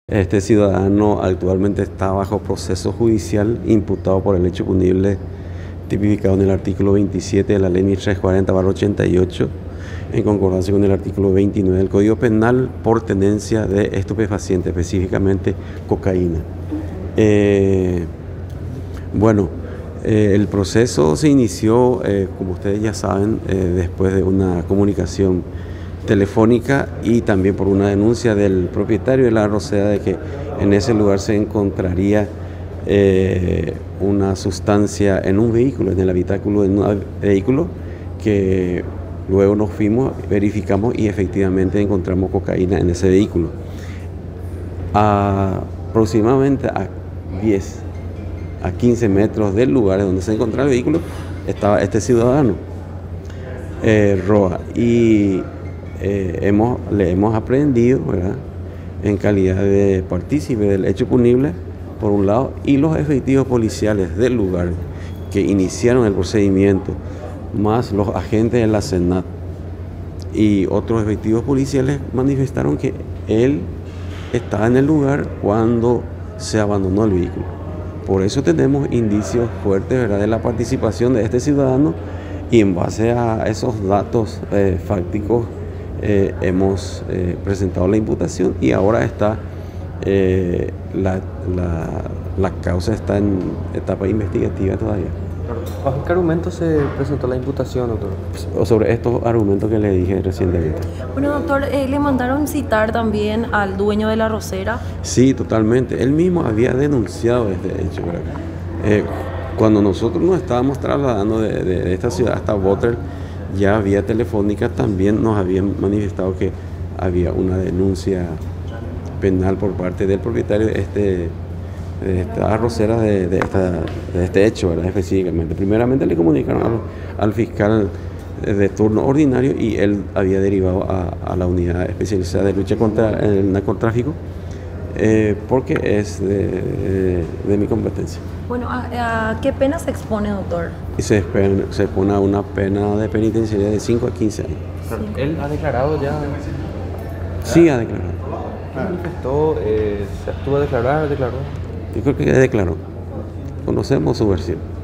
Este ciudadano actualmente está bajo proceso judicial imputado por el hecho punible tipificado en el artículo 27 de la Ley 1340/88, en concordancia con el artículo 29 del Código Penal, por tenencia de estupefacientes, específicamente cocaína. El proceso se inició, como ustedes ya saben, después de una comunicación telefónica y también por una denuncia del propietario de la arrocera de que en ese lugar se encontraría una sustancia en un vehículo, en el habitáculo de un vehículo, que luego nos fuimos, verificamos y efectivamente encontramos cocaína en ese vehículo. Aproximadamente a 10 a 15 metros del lugar donde se encontraba el vehículo estaba este ciudadano, Roa, y le hemos aprehendido, ¿verdad?, en calidad de partícipe del hecho punible, por un lado, y los efectivos policiales del lugar que iniciaron el procedimiento, más los agentes de la SENAT y otros efectivos policiales, manifestaron que él estaba en el lugar cuando se abandonó el vehículo. Por eso tenemos indicios fuertes, ¿verdad?, de la participación de este ciudadano, y en base a esos datos fácticos hemos presentado la imputación, y ahora está la causa está en etapa investigativa todavía. ¿Bajo qué argumento se presentó la imputación, doctor? Sobre estos argumentos que le dije recientemente. Bueno, doctor, ¿le mandaron citar también al dueño de la arrocera? Sí, totalmente. Él mismo había denunciado este hecho. Cuando nosotros nos estábamos trasladando de esta ciudad hasta Botter, ya vía telefónica también nos habían manifestado que había una denuncia penal por parte del propietario de esta arrocera, de este hecho, ¿verdad?, específicamente. Primeramente le comunicaron al fiscal de turno ordinario, y él había derivado a la unidad especializada de lucha contra el narcotráfico, porque es de mi competencia. Bueno, ¿a qué pena se expone, doctor? Y se expone a una pena de penitenciaría de 5 a 15 años. Sí. ¿Él ha declarado ya? Sí, ha declarado. ¿Qué manifestó? ¿Se abstuvo a declarar? ¿Declaró? Yo creo que ya declaró. Conocemos su versión.